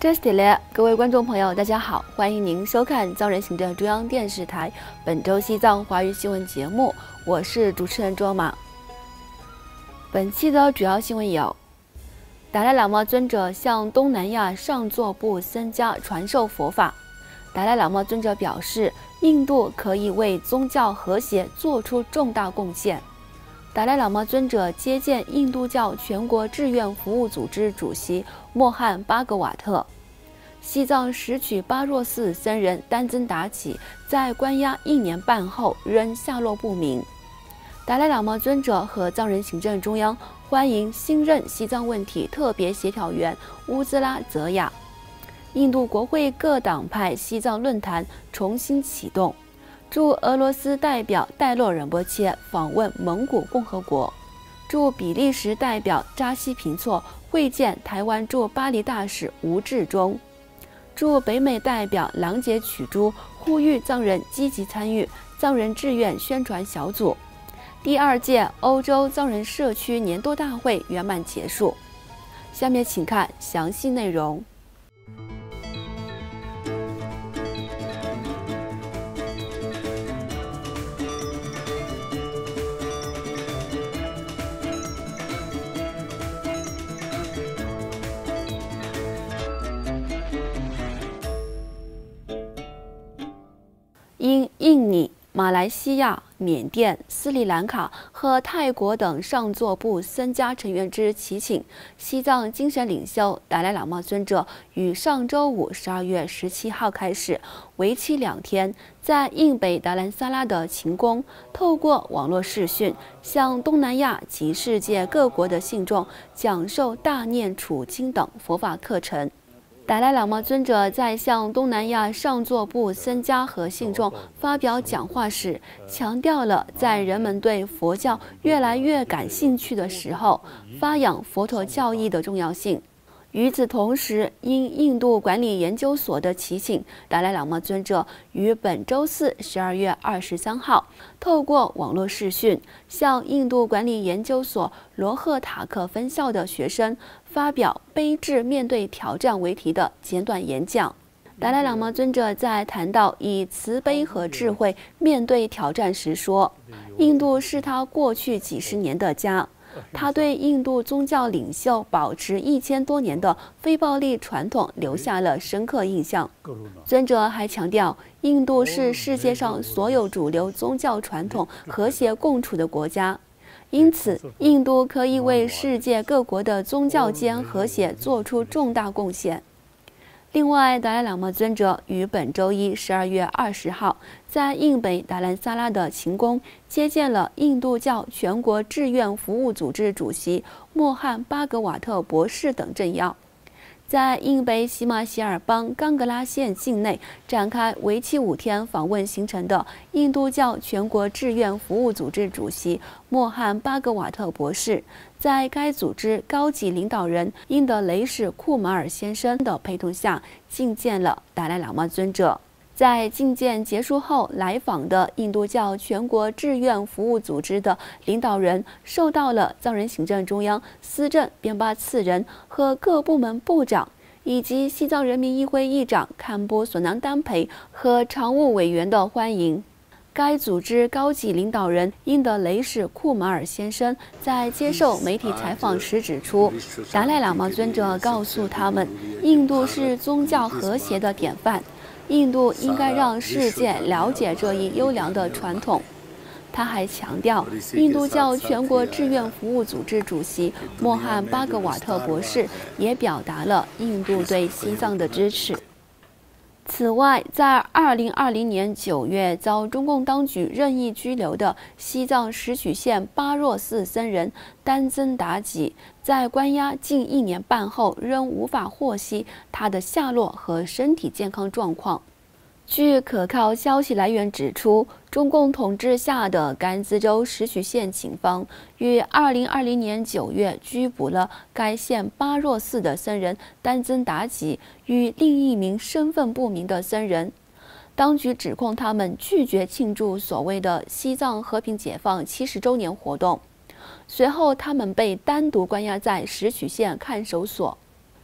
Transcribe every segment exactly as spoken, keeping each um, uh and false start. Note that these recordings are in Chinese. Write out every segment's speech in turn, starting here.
这是铁雷，各位观众朋友，大家好，欢迎您收看藏人行政中央电视台本周西藏华语新闻节目，我是主持人卓玛。本期的主要新闻有：达赖喇嘛尊者向东南亚上座部僧家传授佛法。达赖喇嘛尊者表示，印度可以为宗教和谐做出重大贡献。达赖喇嘛尊者接见印度教全国志愿服务组织主席莫汉巴格瓦特。西藏石曲巴若寺僧人丹增达起在关押一年半后仍下落不明。达赖喇嘛尊者和藏人行政中央欢迎新任西藏问题特别协调员乌兹拉泽雅。印度国会各党派西藏论坛重新启动。驻俄罗斯代表戴洛仁波切访问蒙古共和国。驻比利时代表扎西平措会见台湾驻巴黎大使吴志忠。驻北美代表郎杰曲珠呼吁藏人积极参与藏人志愿宣传小组。第二届欧洲藏人社区年度大会圆满结束。下面请看详细内容。因印尼、马来西亚、缅甸、斯里兰卡和泰国等上座部僧家成员之祈请，西藏精神领袖达赖喇嘛尊者于上周五十二月十七号开始，为期两天，在印北达兰萨拉的勤宫，透过网络视讯，向东南亚及世界各国的信众讲授大念处经等佛法课程。达赖喇嘛尊者在向东南亚上座部僧家和信众发表讲话时，强调了在人们对佛教越来越感兴趣的时候，发扬佛陀教义的重要性。与此同时，因印度管理研究所的祈请，达赖喇嘛尊者于本周四十二月二十三号透过网络视讯，向印度管理研究所罗赫塔克分校的学生发表“悲智面对挑战”为题的简短演讲。达赖喇嘛尊者在谈到以慈悲和智慧面对挑战时说，印度是他过去几十年的家。他对印度宗教领袖保持一千多年的非暴力传统留下了深刻印象。尊者还强调，印度是世界上所有主流宗教传统和谐共处的国家，因此，印度可以为世界各国的宗教间和谐做出重大贡献。另外，达赖喇嘛尊者于本周一十二月二十号在印北达兰萨拉的勤宫接见了印度教全国志愿服务组织主席莫汉巴格瓦特博士等政要，在印北喜马偕尔邦冈格拉县境内展开为期五天访问行程的印度教全国志愿服务组织主席莫汉巴格瓦特博士，在该组织高级领导人印德雷什库马尔先生的陪同下觐见了达赖喇嘛尊者。在觐见结束后来访的印度教全国志愿服务组织的领导人受到了藏人行政中央司政边巴次仁和各部门部长，以及西藏人民议会议长堪波索南丹培和常务委员的欢迎。该组织高级领导人印德雷什库马尔先生在接受媒体采访时指出，达赖喇嘛尊者告诉他们，印度是宗教和谐的典范，印度应该让世界了解这一优良的传统。他还强调，印度教全国志愿服务组织主席莫汉巴格瓦特博士也表达了印度对西藏的支持。此外，在二零二零年九月遭中共当局任意拘留的西藏石曲县巴若寺僧人丹增达吉，在关押近一年半后仍无法获悉他的下落和身体健康状况。据可靠消息来源指出，中共统治下的甘孜州石曲县警方于二零二零年九月拘捕了该县巴若寺的僧人丹增达吉与另一名身份不明的僧人。当局指控他们拒绝庆祝所谓的西藏和平解放七十周年活动。随后，他们被单独关押在石曲县看守所。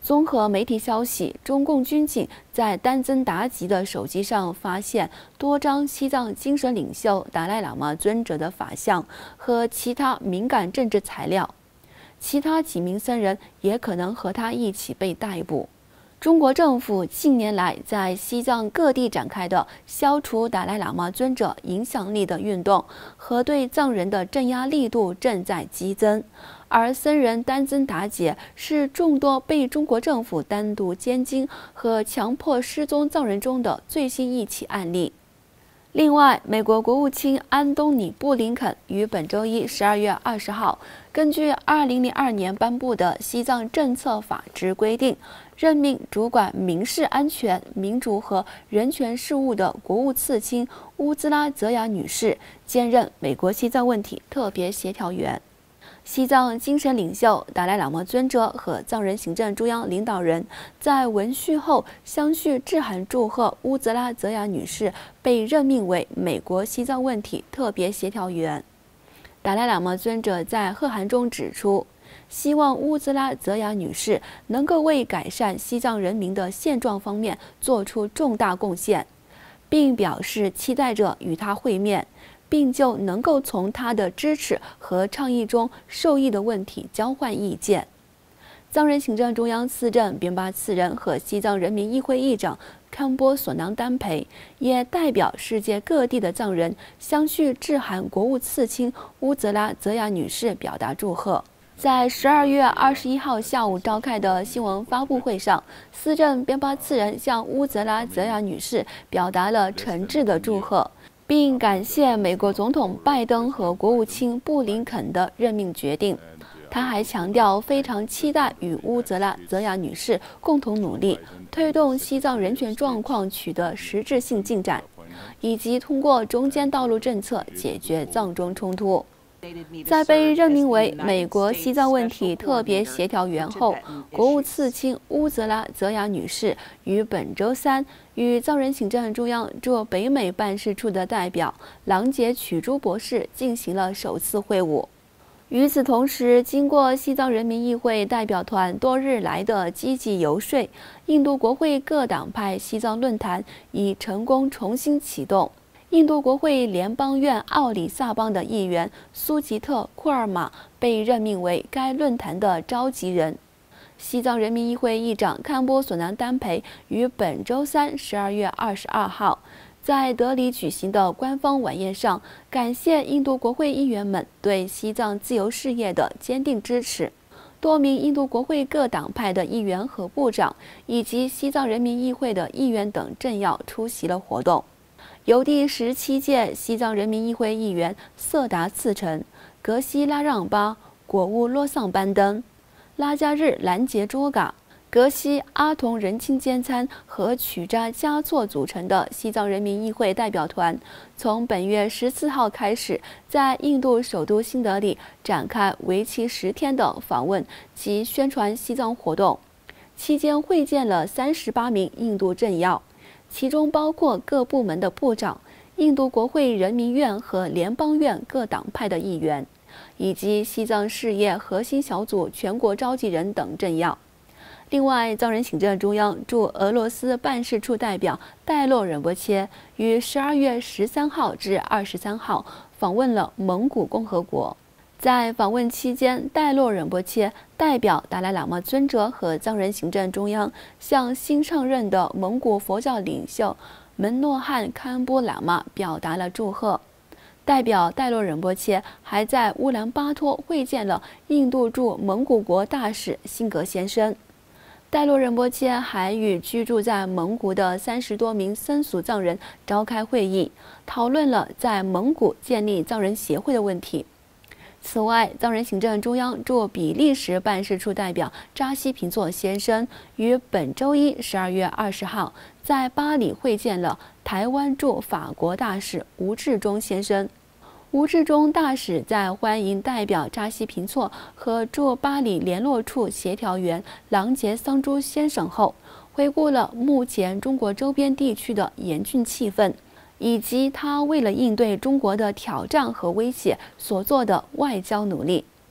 综合媒体消息，中共军警在丹增达吉的手机上发现多张西藏精神领袖达赖喇嘛尊者的法像和其他敏感政治材料，其他几名僧人也可能和他一起被逮捕。中国政府近年来在西藏各地展开的消除达赖喇嘛尊者影响力的运动和对藏人的镇压力度正在激增，而僧人丹增达杰是众多被中国政府单独监禁和强迫失踪藏人中的最新一起案例。另外，美国国务卿安东尼·布林肯于本周一十二月二十号，根据二零零二年颁布的西藏政策法之规定，任命主管民事安全、民主和人权事务的国务次卿乌兹拉·泽雅女士兼任美国西藏问题特别协调员。西藏精神领袖达赖喇嘛尊者和藏人行政中央领导人在闻讯后相续致函祝贺乌兹拉·泽雅女士被任命为美国西藏问题特别协调员。达赖喇嘛尊者在贺函中指出，希望乌兹拉·泽雅女士能够为改善西藏人民的现状方面做出重大贡献，并表示期待着与她会面，并就能够从他的支持和倡议中受益的问题交换意见。藏人行政中央司政边巴次仁和西藏人民议会议长堪波索囊丹培也代表世界各地的藏人相续致函国务次卿乌兹拉·泽雅女士表达祝贺。在十二月二十一号下午召开的新闻发布会上，司政边巴次仁向乌兹拉·泽雅女士表达了诚挚的祝贺，并感谢美国总统拜登和国务卿布林肯的任命决定。他还强调，非常期待与乌兹拉·泽雅女士共同努力，推动西藏人权状况取得实质性进展，以及通过中间道路政策解决藏中冲突。在被任命为美国西藏问题特别协调员后，国务次卿乌兹拉·泽雅女士于本周三与藏人行政中央驻北美办事处的代表郎杰曲珠博士进行了首次会晤。与此同时，经过西藏人民议会代表团多日来的积极游说，印度国会各党派西藏论坛已成功重新启动。印度国会联邦院奥里萨邦的议员苏吉特·库尔玛被任命为该论坛的召集人。西藏人民议会议长堪波索囊丹培于本周三十二月二十二号在德里举行的官方晚宴上，感谢印度国会议员们对西藏自由事业的坚定支持。多名印度国会各党派的议员和部长，以及西藏人民议会的议员等政要出席了活动。由第十七届西藏人民议会议员色达次成、格西拉让巴、果乌洛桑班登、拉加日兰杰卓嘎、格西阿同仁钦坚参和曲扎嘉措组成的西藏人民议会代表团，从本月十四号开始，在印度首都新德里展开为期十天的访问及宣传西藏活动，期间会见了三十八名印度政要，其中包括各部门的部长、印度国会人民院和联邦院各党派的议员，以及西藏事业核心小组全国召集人等政要。另外，藏人行政中央驻俄罗斯办事处代表戴洛仁波切于十二月十三号至二十三号访问了蒙古共和国。在访问期间，戴洛仁波切代表达赖喇嘛尊者和藏人行政中央，向新上任的蒙古佛教领袖门诺汉堪布喇嘛表达了祝贺。代表戴洛仁波切还在乌兰巴托会见了印度驻蒙古国大使辛格先生。戴洛仁波切还与居住在蒙古的三十多名僧俗藏人召开会议，讨论了在蒙古建立藏人协会的问题。此外，藏人行政中央驻比利时办事处代表扎西平措先生于本周一十二月二十号在巴黎会见了台湾驻法国大使吴志忠先生。吴志忠大使在欢迎代表扎西平措和驻巴黎联络处协调员郎杰桑珠先生后，回顾了目前中国周边地区的严峻气氛，以及他为了应对中国的挑战和威胁所做的外交努力。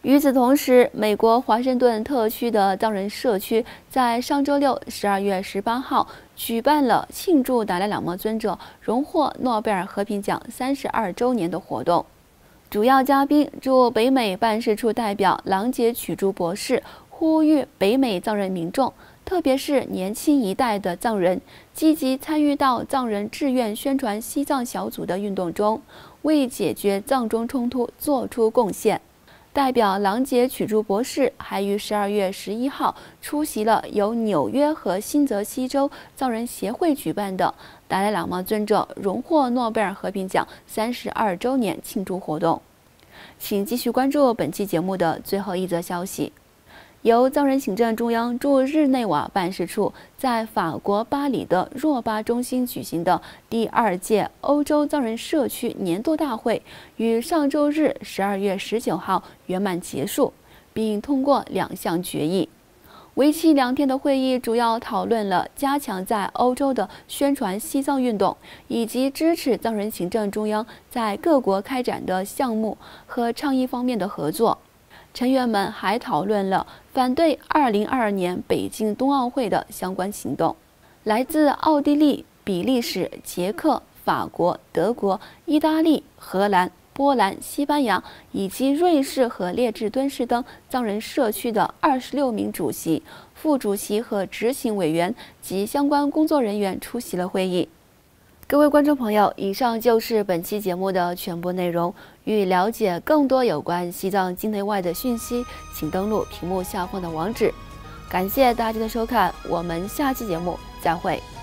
与此同时，美国华盛顿特区的藏人社区在上周六十二月十八号举办了庆祝达赖喇嘛尊者荣获诺贝尔和平奖三十二周年的活动。主要嘉宾驻北美办事处代表郎杰曲珠博士呼吁北美藏人民众，特别是年轻一代的藏人，积极参与到藏人志愿宣传西藏小组的运动中，为解决藏中冲突做出贡献。代表郎杰曲珠博士还于十二月十一号出席了由纽约和新泽西州藏人协会举办的达赖喇嘛尊者荣获诺贝尔和平奖三十二周年庆祝活动。请继续关注本期节目的最后一则消息。由藏人行政中央驻日内瓦办事处在法国巴黎的若巴中心举行的第二届欧洲藏人社区年度大会，于上周日十二月十九号圆满结束，并通过两项决议。为期两天的会议主要讨论了加强在欧洲的宣传西藏运动，以及支持藏人行政中央在各国开展的项目和倡议方面的合作。成员们还讨论了反对二零二二年北京冬奥会的相关行动。来自奥地利、比利时、捷克、法国、德国、意大利、荷兰、波兰、西班牙以及瑞士和列支敦士登藏人社区的二十六名主席、副主席和执行委员及相关工作人员出席了会议。各位观众朋友，以上就是本期节目的全部内容。欲了解更多有关西藏境内外的讯息，请登录屏幕下方的网址。感谢大家的收看，我们下期节目再会。